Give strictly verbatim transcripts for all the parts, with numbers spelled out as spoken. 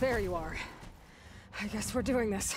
There you are. I guess we're doing this.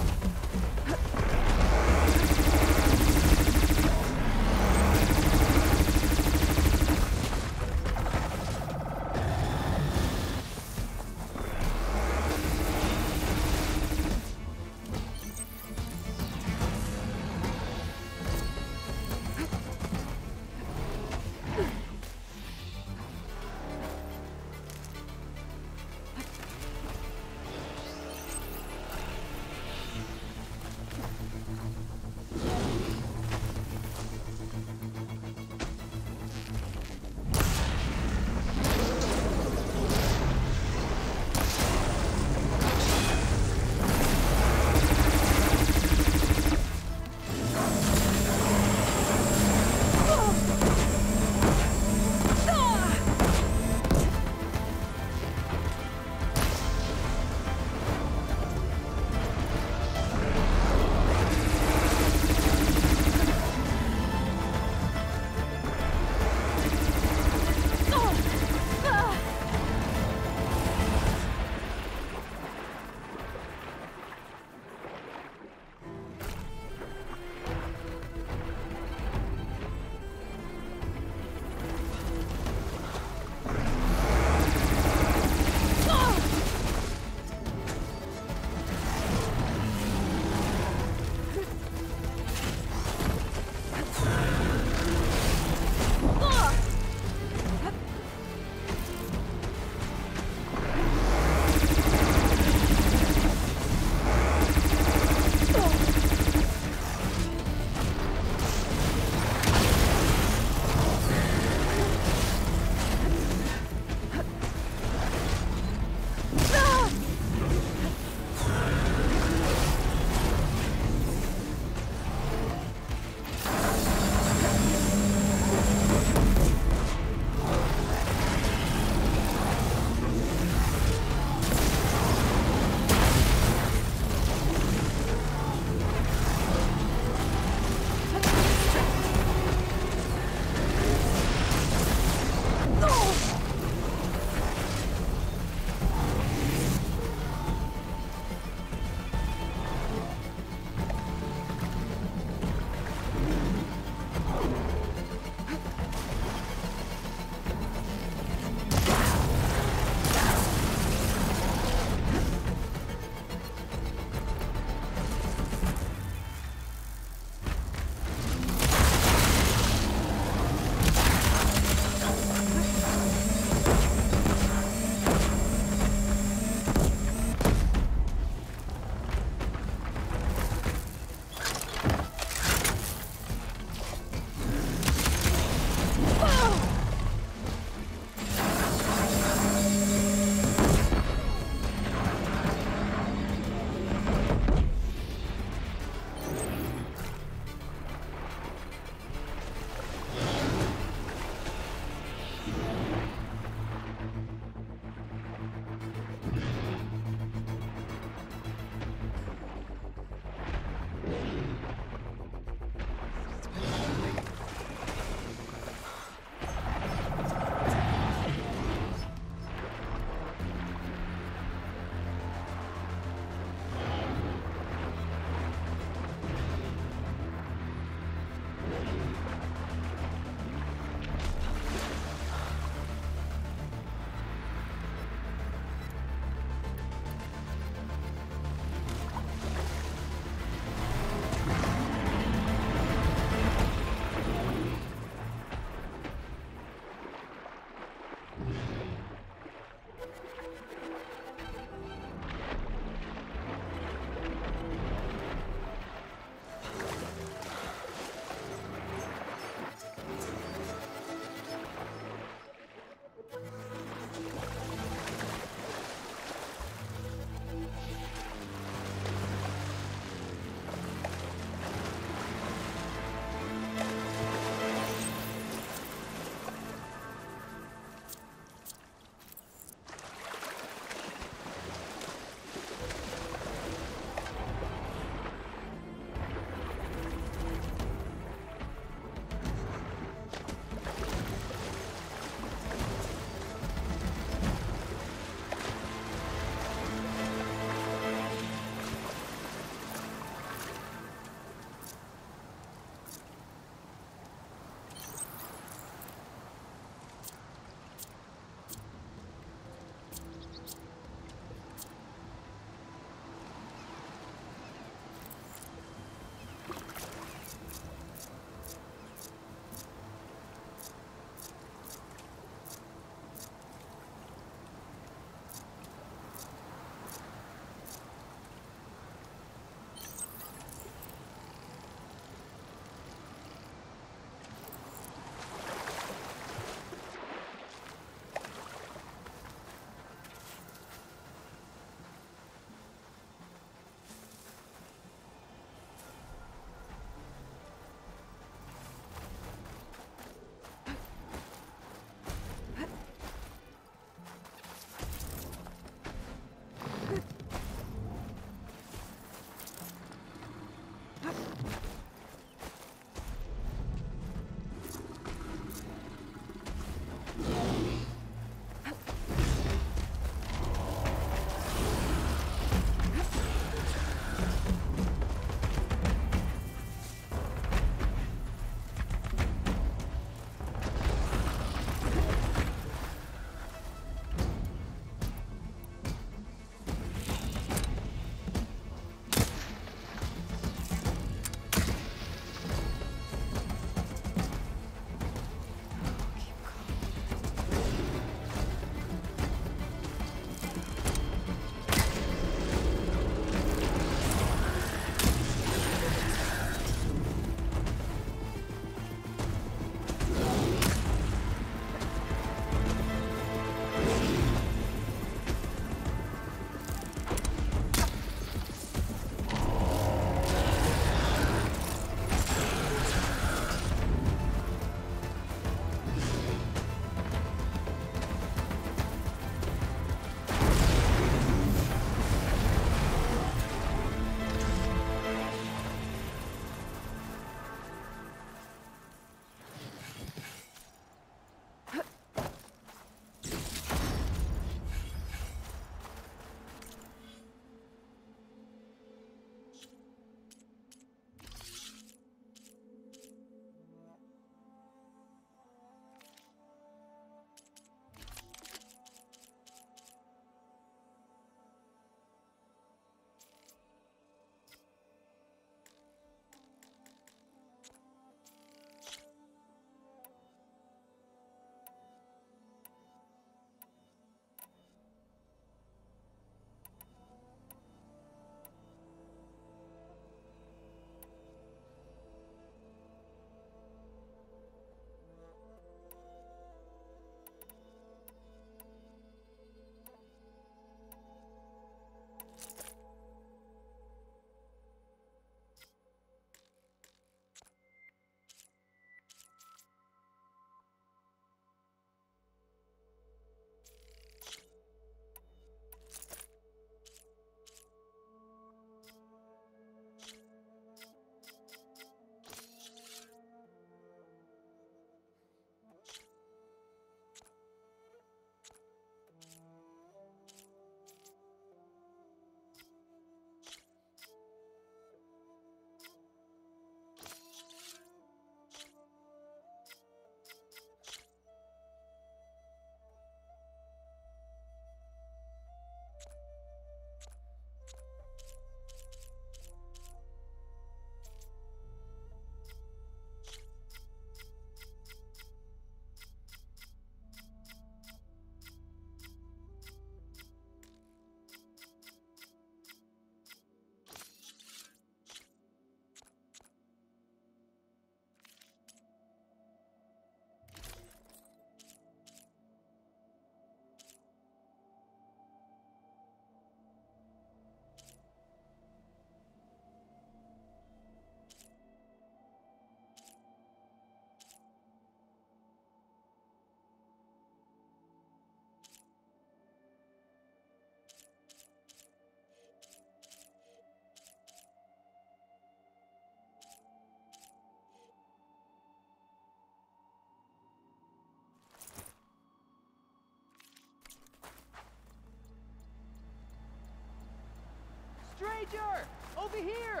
Major! Over here!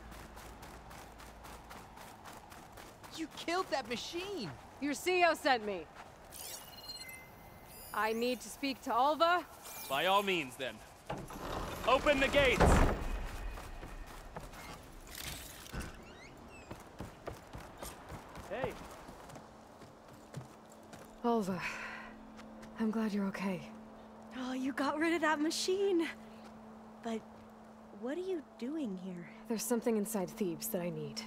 You killed that machine! Your C O sent me. I need to speak to Alva. By all means, then. Open the gates! Hey. Alva, I'm glad you're okay. Oh, you got rid of that machine. But what are you doing here? There's something inside Thebes that I need.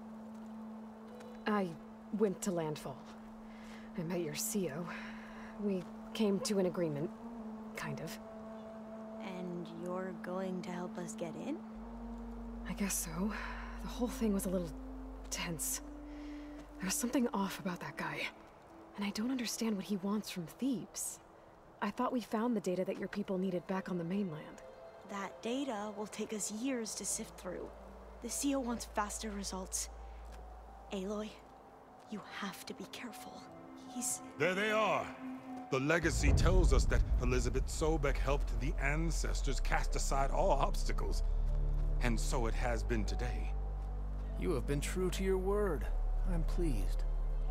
I went to landfall. I met your C O. We came to an agreement, kind of. And you're going to help us get in? I guess so. The whole thing was a little tense. There's something off about that guy. And I don't understand what he wants from Thebes. I thought we found the data that your people needed back on the mainland. That data will take us years to sift through. The C O wants faster results. Aloy, you have to be careful. He's... There they are. The legacy tells us that Elizabeth Sobek helped the ancestors cast aside all obstacles. And so it has been today. You have been true to your word. I'm pleased.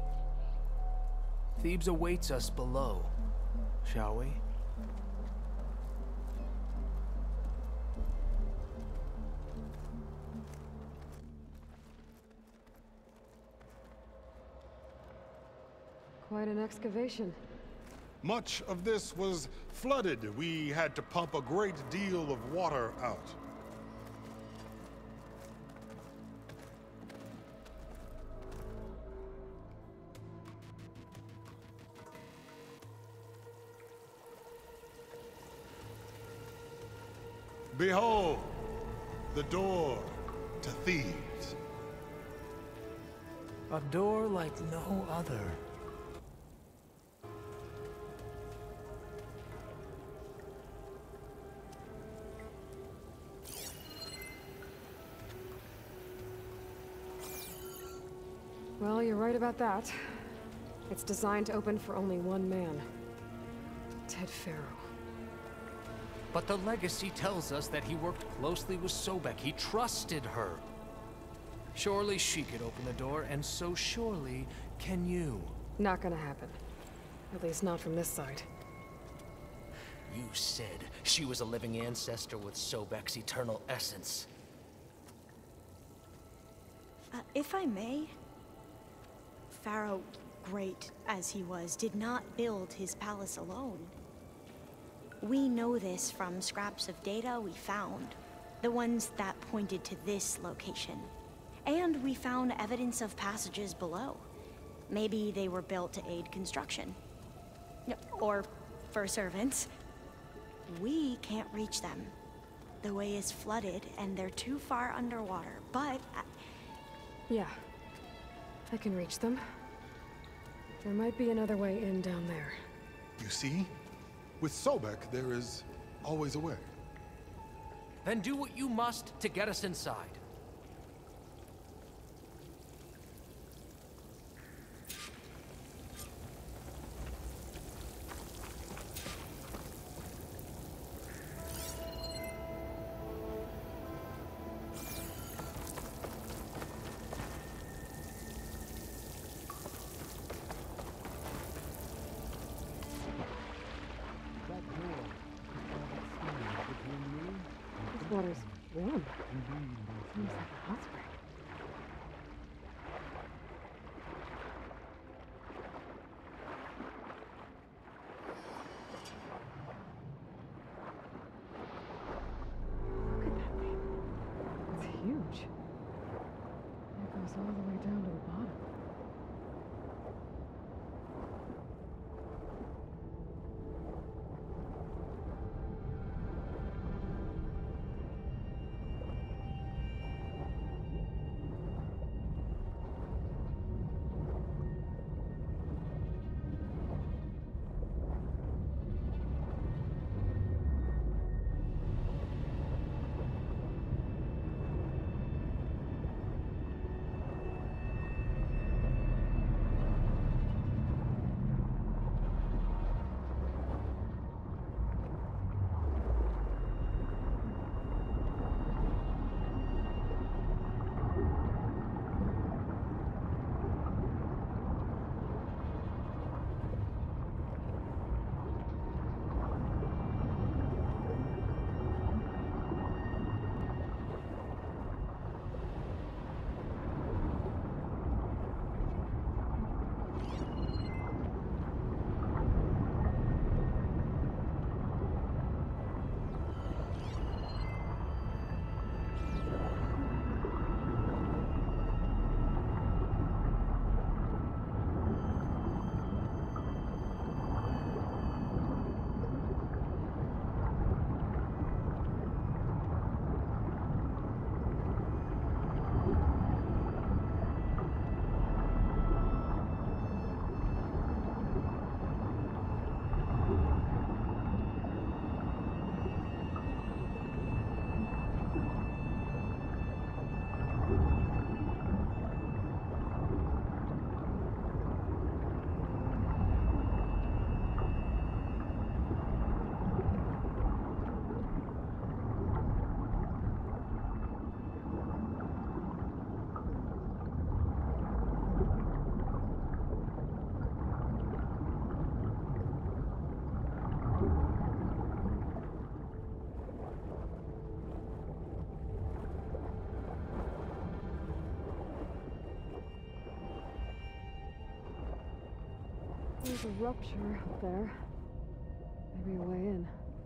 Thebes awaits us below, shall we? Quite an excavation. Much of this was flooded. We had to pump a great deal of water out. Behold, the door to Thebes. A door like no other. Well, you're right about that. It's designed to open for only one man. Ted Faro. But the legacy tells us that he worked closely with Sobek. He trusted her. Surely she could open the door, and so surely can you. Not gonna happen. At least not from this side. You said she was a living ancestor with Sobek's eternal essence. Uh, if I may, Faro, great as he was, did not build his palace alone. We know this from scraps of data we found, the ones that pointed to this location. And we found evidence of passages below. Maybe they were built to aid construction. Or for servants. We can't reach them. The way is flooded and they're too far underwater, but... I... Yeah. I can reach them. There might be another way in down there. You see? With Sobek, there is always a way. Then do what you must to get us inside. This water's warm. Seems like a hot spring. Look at that thing. It's huge. It goes all the way down to the bottom. There's a rupture up there. Maybe a way in.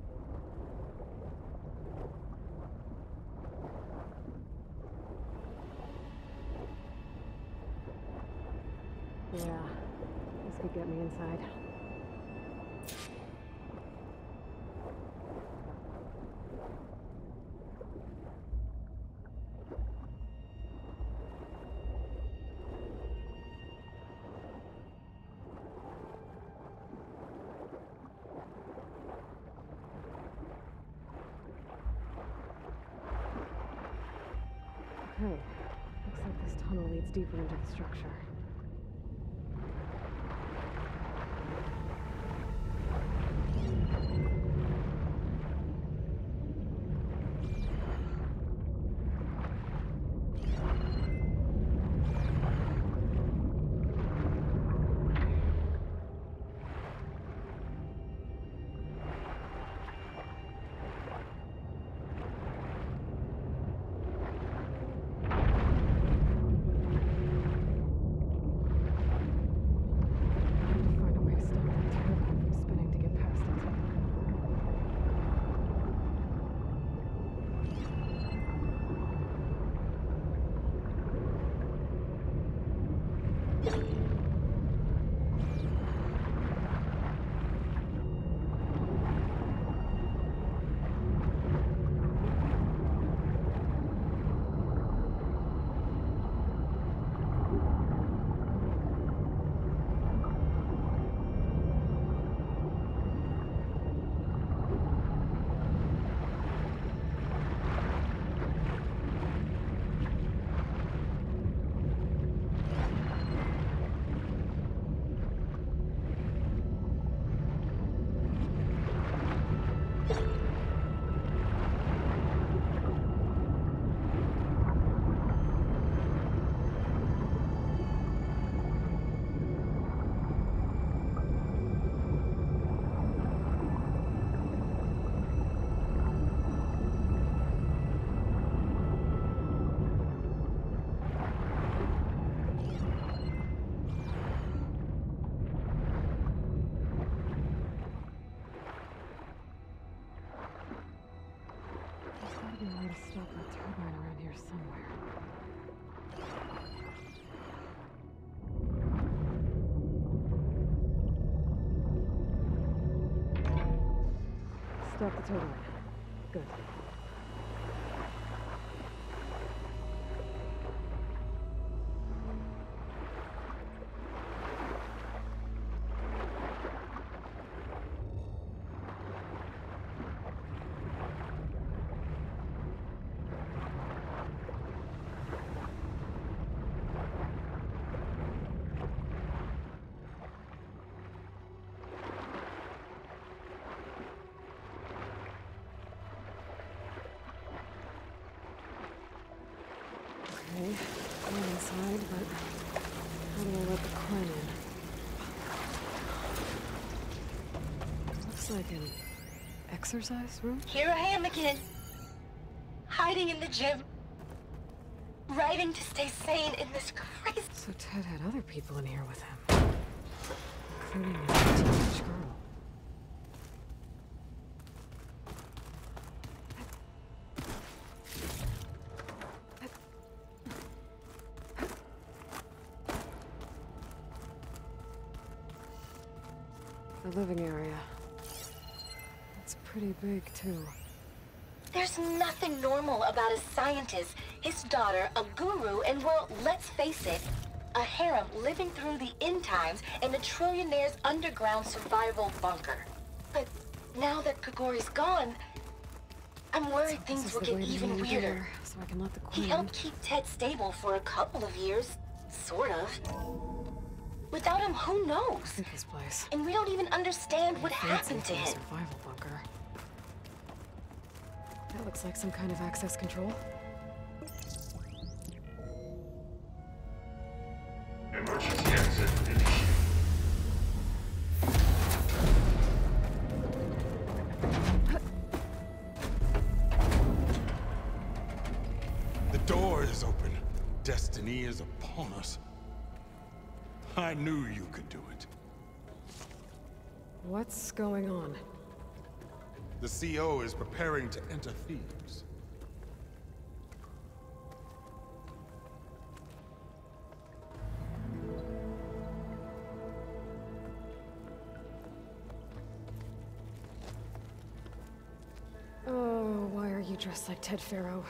Yeah, this could get me inside. Okay, looks like this tunnel leads deeper into the structure. Stop that turbine around here somewhere. Stop the turbine. Good. Okay, I'm inside, but how do I let the coin in? Looks like an exercise room? Here I am again. Hiding in the gym. Writing to stay sane in this crazy... So Ted had other people in here with him. Including a teenage girl. The living area. It's pretty big, too. There's nothing normal about a scientist, his daughter, a guru, and well, let's face it, a harem living through the end times in a trillionaire's underground survival bunker. But now that Kagori's gone, I'm worried So things will get even weirder. So I can let the He queen helped keep Ted stable for a couple of years, sort of. Without him, who knows? I think this place. And we don't even understand what happened to Fancy him. survival bunker. That looks like some kind of access control. Emergency exit initiated. The door is open. Destiny is upon us. I knew you could do it. What's going on? The C O is preparing to enter Thebes. Oh, why are you dressed like Ted Pharaoh?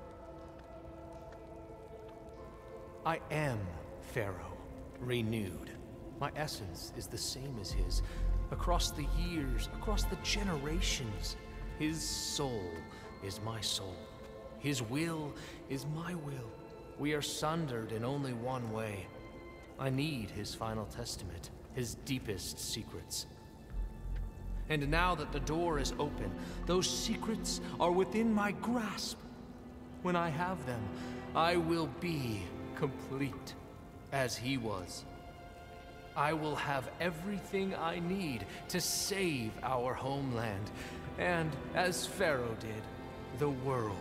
I am Pharaoh, renewed. My essence is the same as his. Across the years, across the generations, his soul is my soul. His will is my will. We are sundered in only one way. I need his final testament, his deepest secrets. And now that the door is open, those secrets are within my grasp. When I have them, I will be complete, as he was. I will have everything I need to save our homeland, and, as Pharaoh did, the world.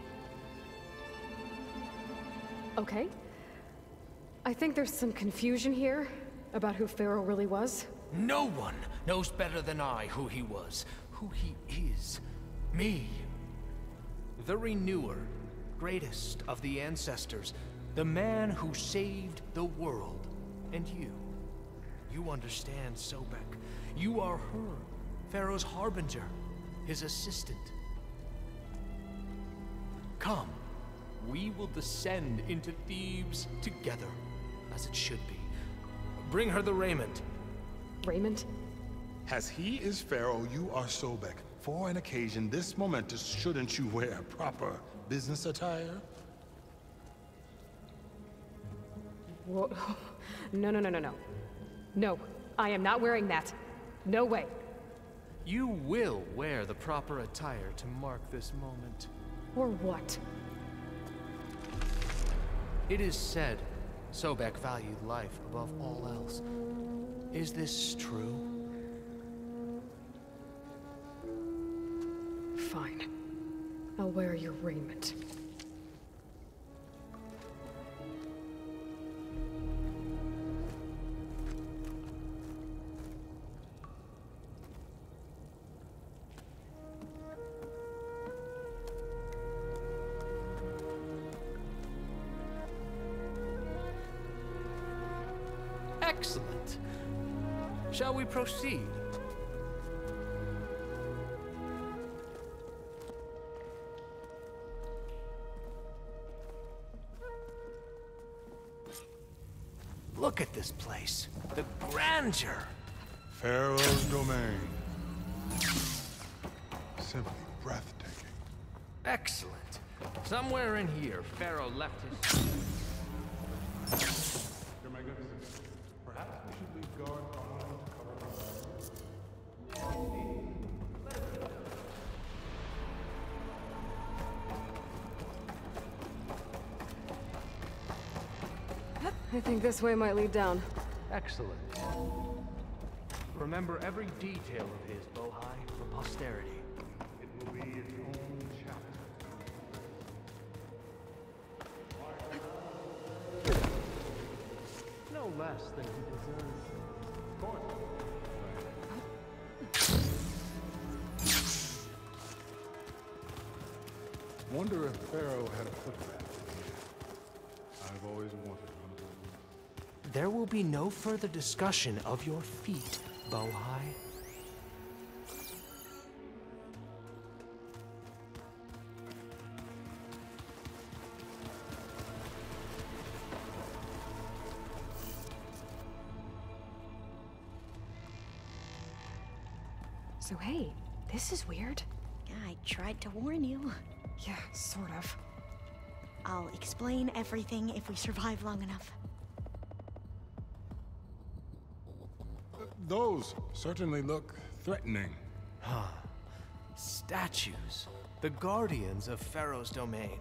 Okay. I think there's some confusion here about who Pharaoh really was. No one knows better than I who he was, who he is. Me. The Renewer, greatest of the ancestors, the man who saved the world. And you. You understand, Sobek. You are her, Pharaoh's harbinger, his assistant. Come, we will descend into Thebes together, as it should be. Bring her the raiment. Raiment? As he is Pharaoh, you are Sobek. For an occasion this momentous, shouldn't you wear proper business attire? Whoa. No, no, no, no, no. No, I am not wearing that. No way. You will wear the proper attire to mark this moment. Or what? It is said Sobek valued life above all else. Is this true? Fine. I'll wear your raiment. Excellent. Shall we proceed? Look at this place. The grandeur. Pharaoh's domain. Simply breathtaking. Excellent. Somewhere in here, Pharaoh left his... Your Magnificence, perhaps we should leave guard for a moment to cover I think this way might lead down. Excellent. Remember every detail of his, Bohai, for posterity. It will be its own chapter. No less than he deserves. Of course. Wonder if Pharaoh had a footbath. I've always wanted one of those. There will be no further discussion of your feet, Bohai. So hey, this is weird. Yeah, I tried to warn you. Yeah, sort of. I'll explain everything if we survive long enough. Those certainly look threatening. Huh. Statues. The guardians of Pharaoh's domain.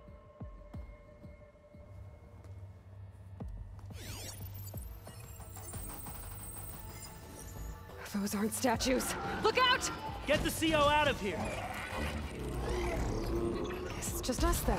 Those aren't statues. Look out! Get the C O out of here! Guess it's just us then.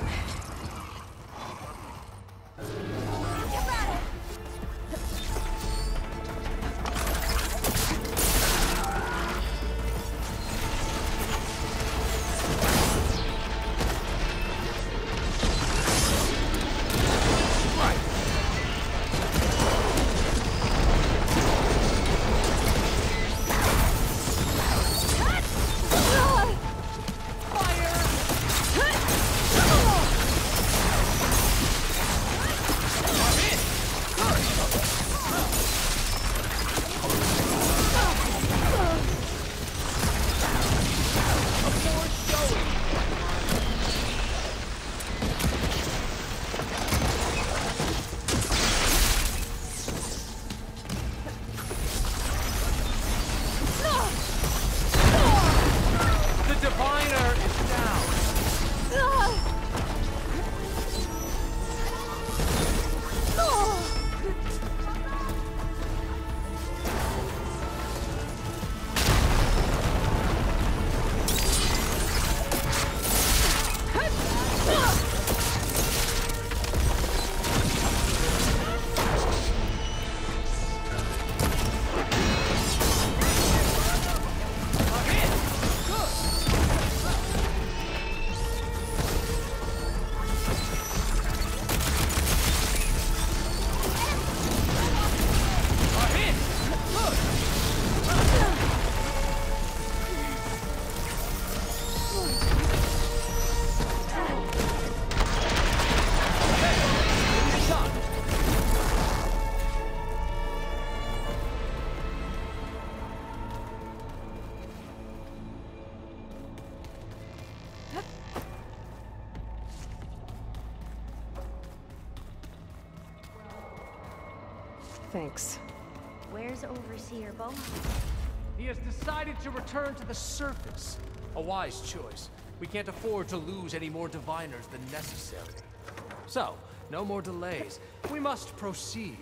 Thanks. Where's Overseer Bohan? He has decided to return to the surface. A wise choice. We can't afford to lose any more diviners than necessary. So, no more delays. We must proceed.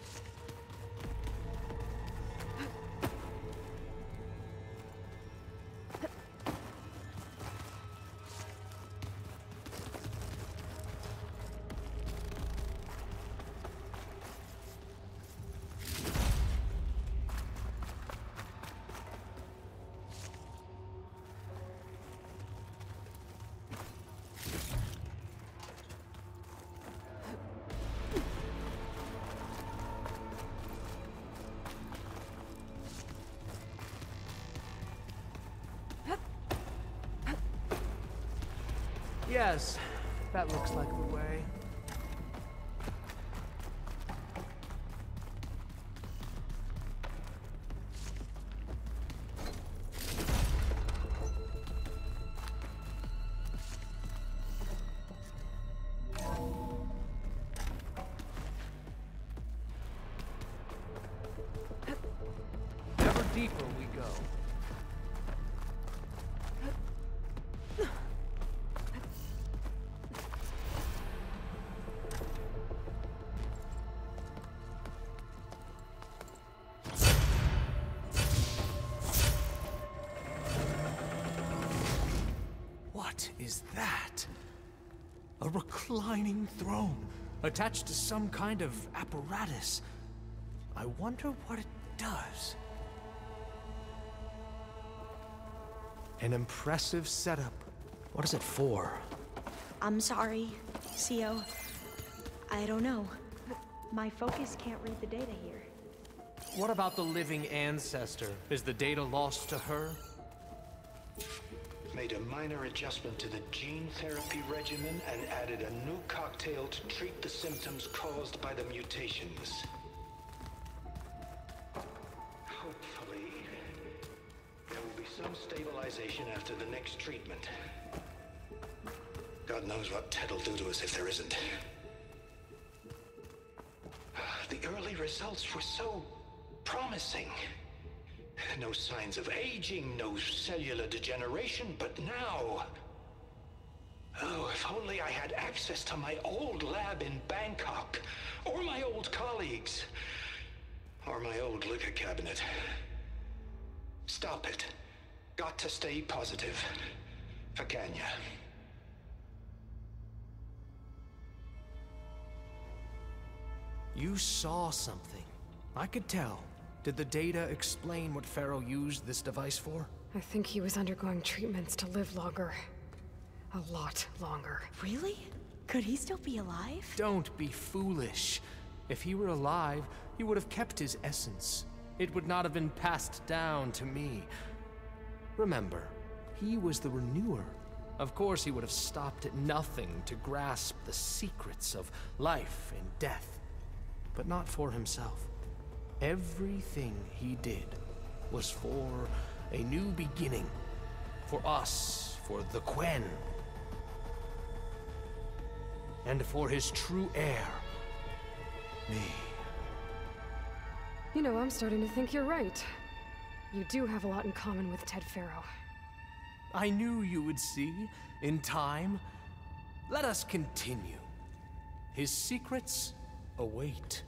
Yes, that looks like the way. Ever deeper we go. What is that? A reclining throne, attached to some kind of apparatus. I wonder what it does. An impressive setup. What is it for? I'm sorry, C O. I don't know. My focus can't read the data here. What about the living ancestor? Is the data lost to her? Made a minor adjustment to the gene therapy regimen and added a new cocktail to treat the symptoms caused by the mutations. Hopefully, there will be some stabilization after the next treatment. God knows what Ted'll do to us if there isn't. The early results were so promising. No signs of aging, no cellular degeneration, but now... Oh, if only I had access to my old lab in Bangkok, or my old colleagues, or my old liquor cabinet. Stop it. Got to stay positive. Fakanya. You saw something. I could tell. Did the data explain what Faro used this device for? I think he was undergoing treatments to live longer. A lot longer. Really? Could he still be alive? Don't be foolish. If he were alive, he would have kept his essence. It would not have been passed down to me. Remember, he was the renewer. Of course he would have stopped at nothing to grasp the secrets of life and death. But not for himself. Everything he did was for a new beginning. For us, for the Quen. And for his true heir, me. You know, I'm starting to think you're right. You do have a lot in common with Ted Faro. I knew you would see, in time. Let us continue. His secrets await.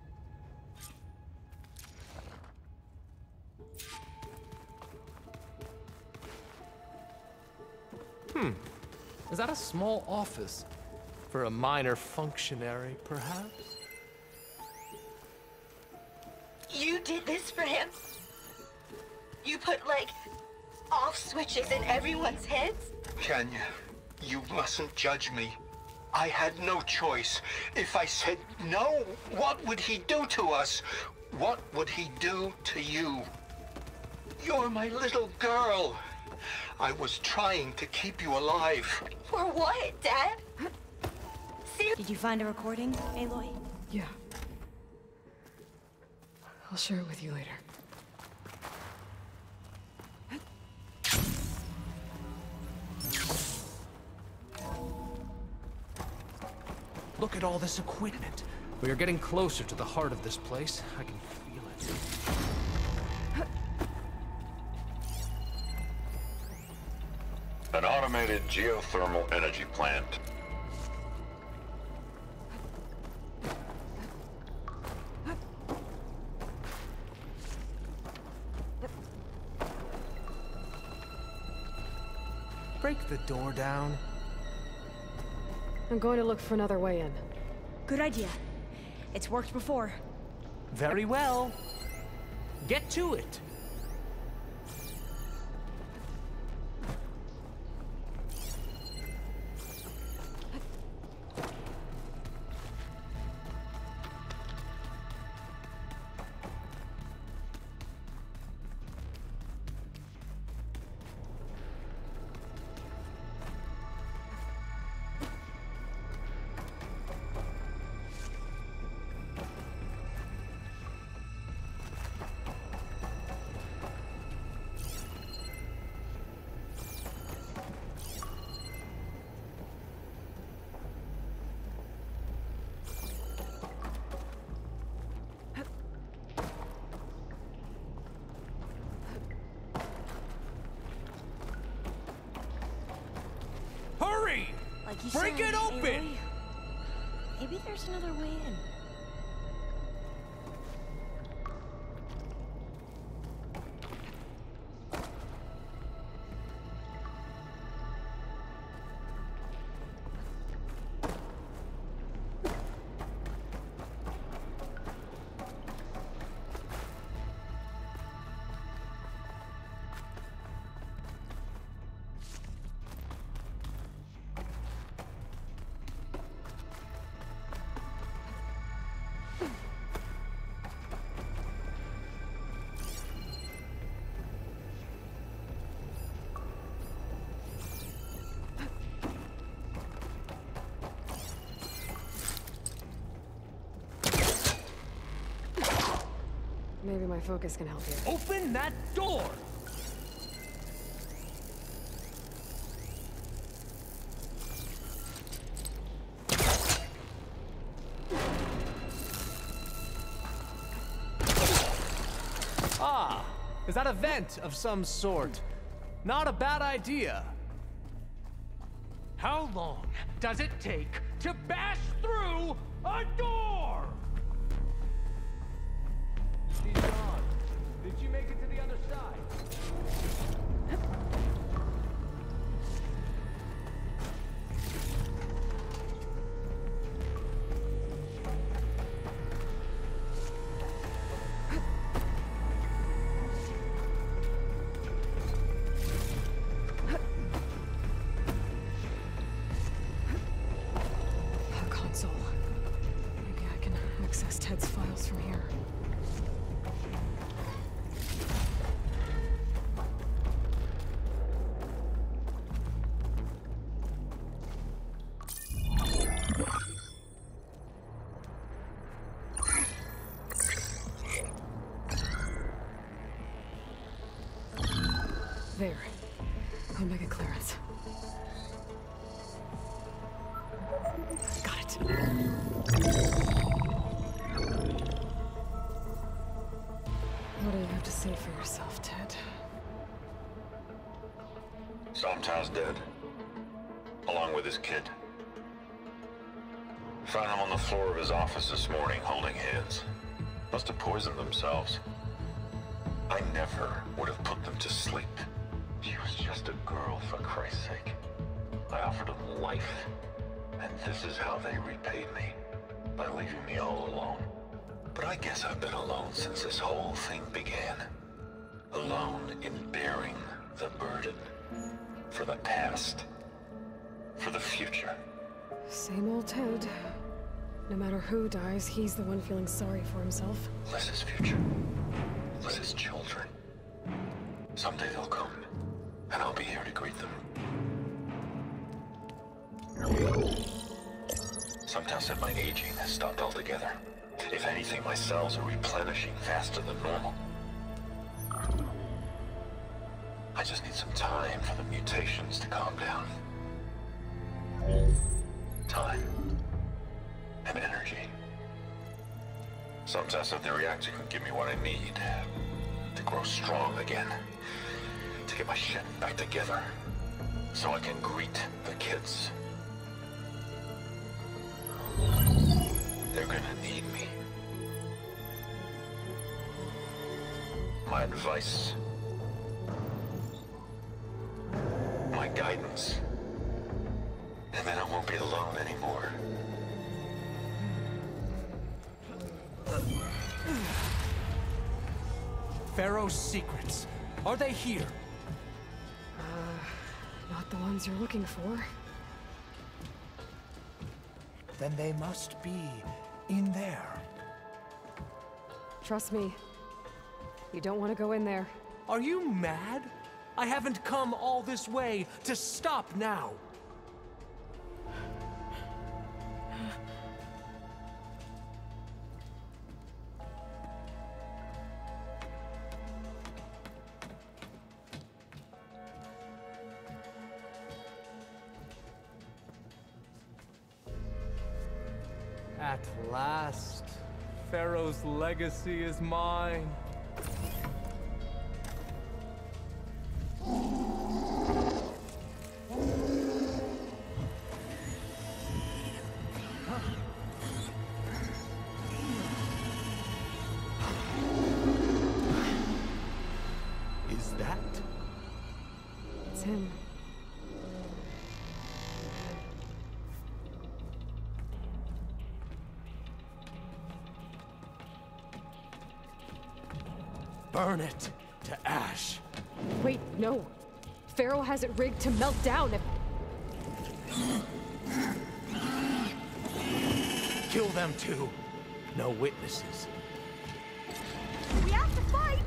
Hmm. Is that a small office? For a minor functionary, perhaps? You did this for him? You put, like, off switches in everyone's heads? Kenya, you mustn't judge me. I had no choice. If I said no, what would he do to us? What would he do to you? You're my little girl. I was trying to keep you alive. For what, Dad? Ser- Did you find a recording, Aloy? Yeah. I'll share it with you later. Look at all this equipment. We are getting closer to the heart of this place. I can feel it. An automated geothermal energy plant. Break the door down. I'm going to look for another way in. Good idea. It's worked before. Very well. Get to it. Like you Break said, it open! Aloy. Maybe there's another way in. Maybe my focus can help you. Open that door! Ah, is that a vent of some sort? Not a bad idea. How long does it take to bash through a door? She's gone. Did she make it to the other side? A console. Maybe I can access Ted's files from here. There. Omega clearance. Got it. What do you have to say for yourself, Ted? Sometimes dead. Along with his kid. Found him on the floor of his office this morning, holding hands. Must have poisoned themselves. I never would have put them to sleep. She was just a girl, for Christ's sake. I offered them life, and this is how they repaid me, by leaving me all alone. But I guess I've been alone since this whole thing began. Alone in bearing the burden. For the past. For the future. Same old Ted. No matter who dies, he's the one feeling sorry for himself. Liz's future. Liz's children. Someday they'll come. And I'll be here to greet them. Sometimes that my aging has stopped altogether. If anything, my cells are replenishing faster than normal. I just need some time for the mutations to calm down. Time. And energy. Some test of the reactor can give me what I need to grow strong again, to get my shit back together, so I can greet the kids. They're gonna need me. My advice, my guidance, and then I won't be alone anymore. FARO'S secrets. Are they here? Uh, not the ones you're looking for. Then they must be in there. Trust me. You don't want to go in there. Are you mad? I haven't come all this way to stop now. At last, FARO'S legacy is mine. Is that? It's him. Burn it to ash. Wait, no. FARO has it rigged to melt down if... Kill them too. No witnesses. We have to fight!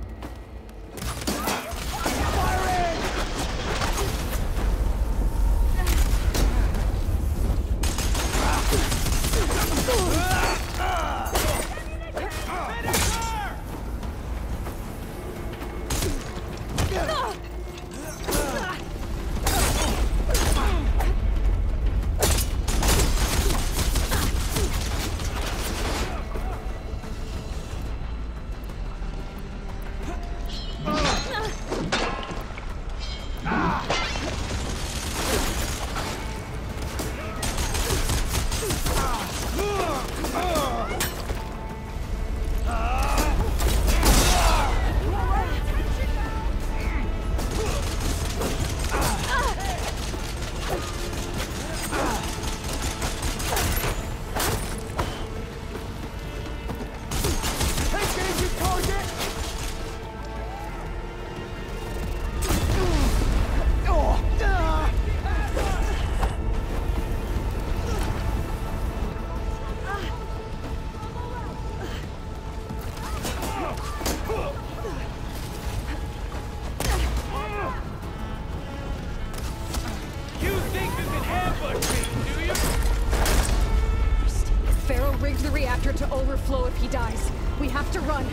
To overflow if he dies. We have to run.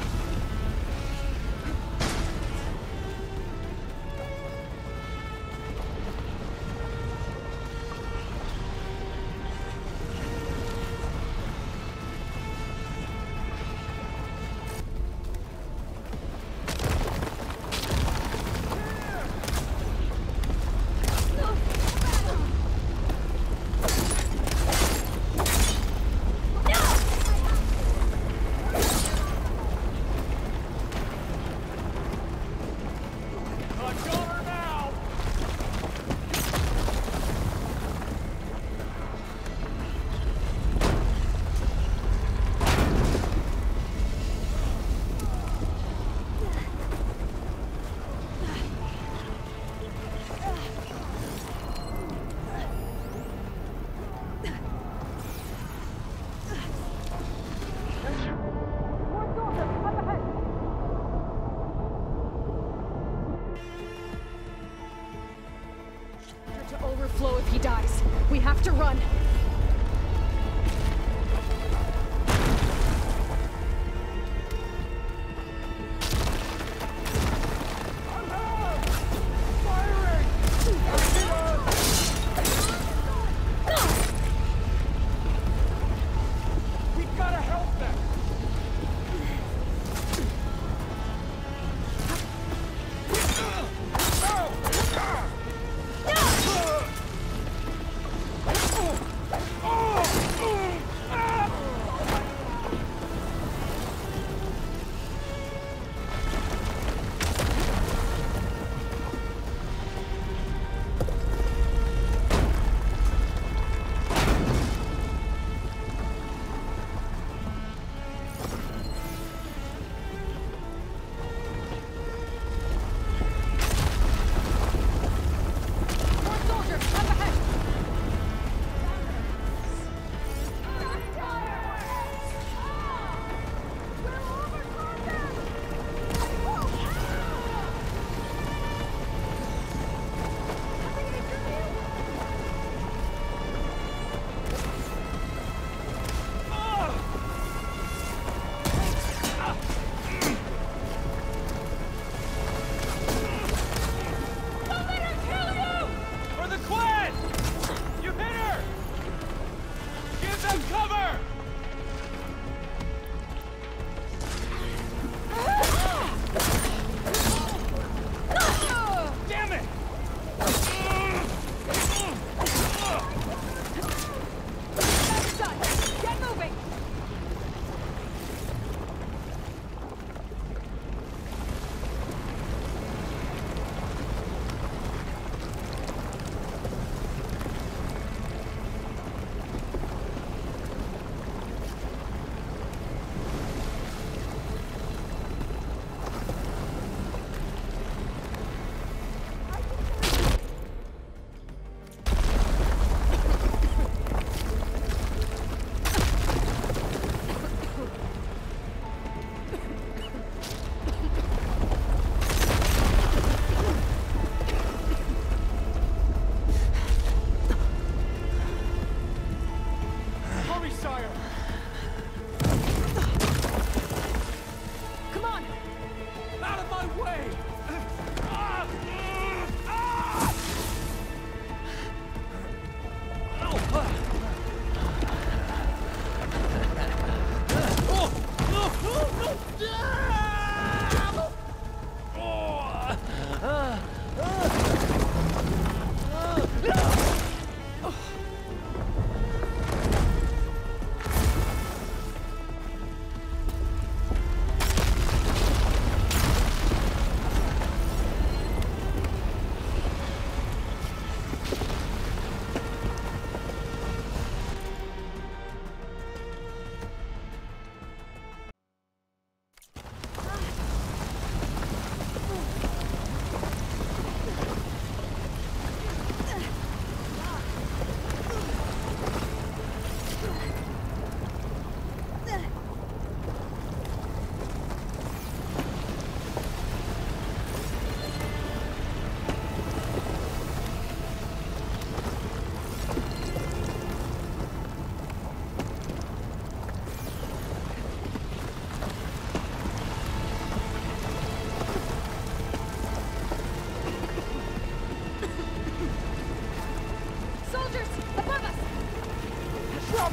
Overflow if he dies. We have to run. We've got to help them.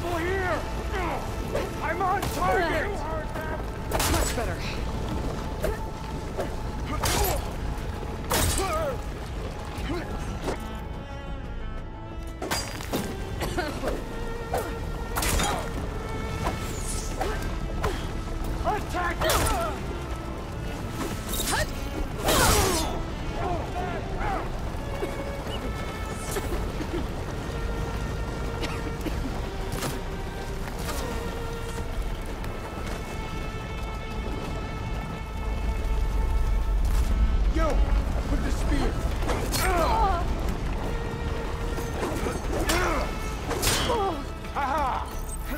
Careful here! I'm on target! Much better. Attack! Yo! With the spear! Haha!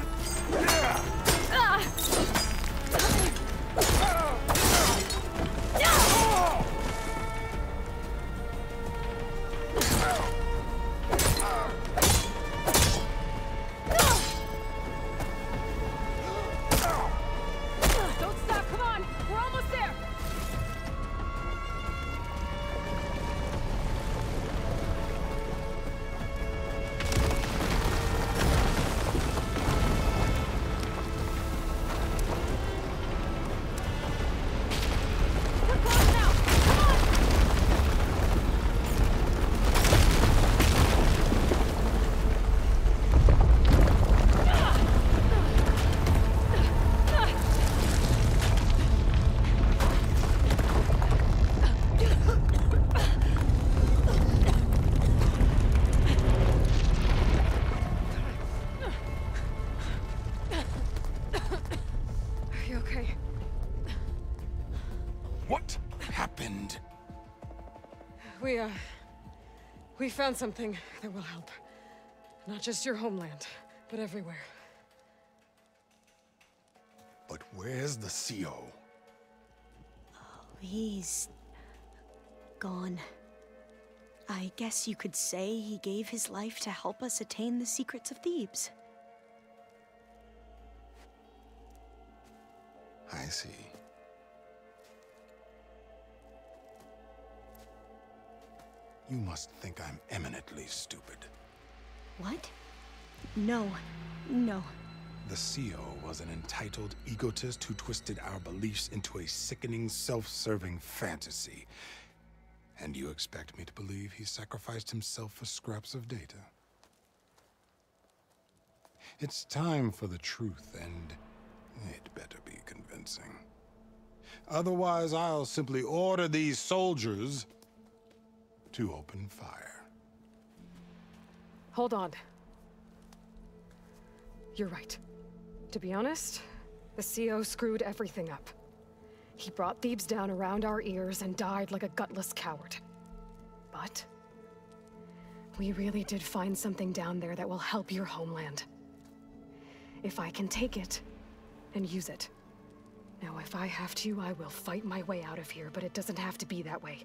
Don't stop, come on! We're almost there! We're close now! Come on! Are you okay? What happened? We, uh... We found something that will help. Not just your homeland, but everywhere. But where's the C O? He's gone. I guess you could say he gave his life to help us attain the secrets of Thebes. I see. You must think I'm eminently stupid. What? No. No. The C O was an entitled egotist who twisted our beliefs into a sickening, self-serving fantasy. And you expect me to believe he sacrificed himself for scraps of data? It's time for the truth, and it better be convincing. Otherwise, I'll simply order these soldiers to open fire. Hold on. You're right. To be honest, the C O screwed everything up. He brought Thebes down around our ears and died like a gutless coward. But we really did find something down there that will help your homeland. If I can take it and use it. Now, if I have to, I will fight my way out of here, but it doesn't have to be that way.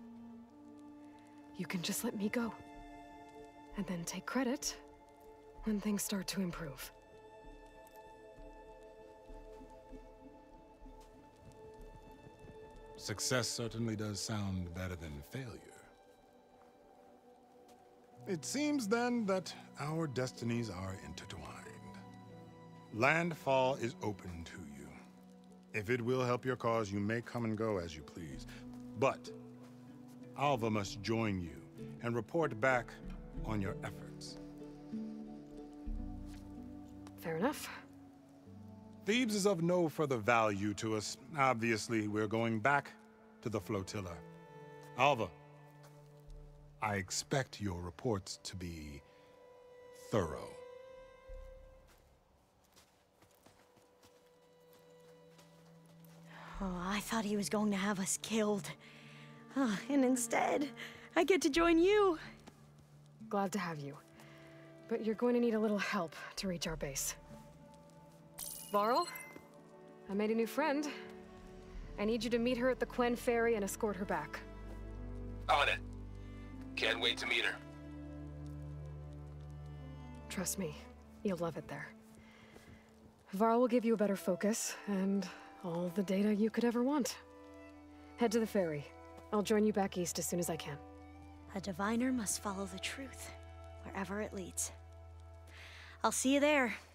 You can just let me go. And then take credit when things start to improve. Success certainly does sound better than failure. It seems then that our destinies are intertwined. Landfall is open to you. If it will help your cause, you may come and go as you please. But Alva must join you and report back on your efforts. Fair enough. Thebes is of no further value to us. Obviously, we're going back to the flotilla. Alva, I expect your reports to be thorough. Oh, I thought he was going to have us killed. Oh, and instead, I get to join you. Glad to have you. But you're going to need a little help to reach our base. Varl, I made a new friend. I need you to meet her at the Quen Ferry and escort her back. On it. Can't wait to meet her. Trust me, you'll love it there. Varl will give you a better focus, and all the data you could ever want. Head to the ferry. I'll join you back east as soon as I can. A diviner must follow the truth, wherever it leads. I'll see you there.